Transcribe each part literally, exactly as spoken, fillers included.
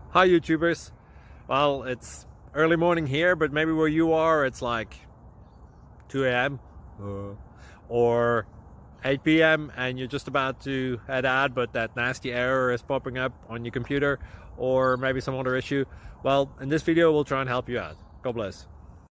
Hi YouTubers. Well, it's early morning here, but maybe where you are it's like two A M uh, or eight P M and you're just about to head out, but that nasty error is popping up on your computer, or maybe some other issue. Well, in this video we'll try and help you out. God bless.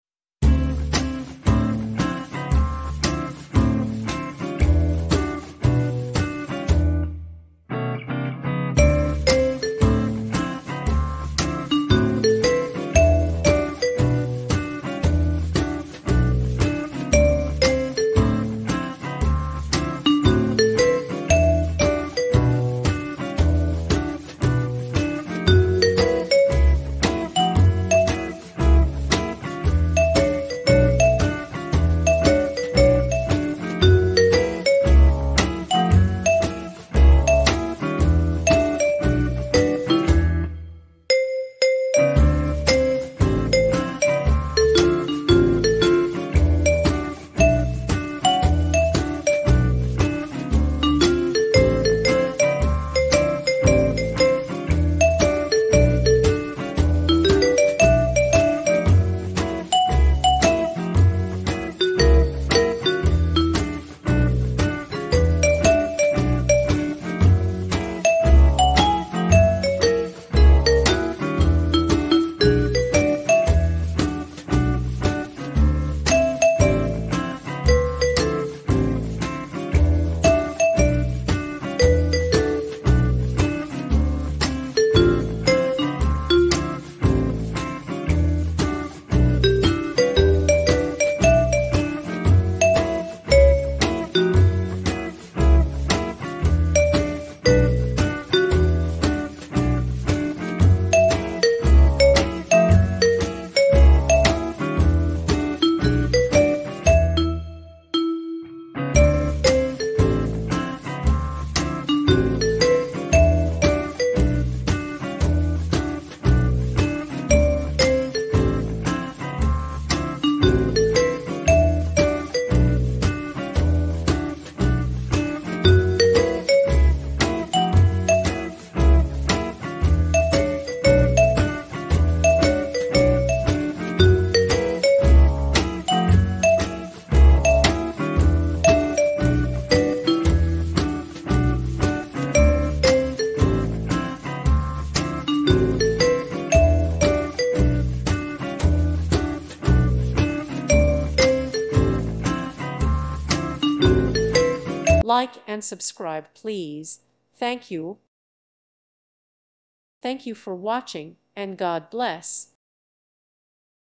Like and subscribe, please. Thank you. Thank you for watching, and God bless.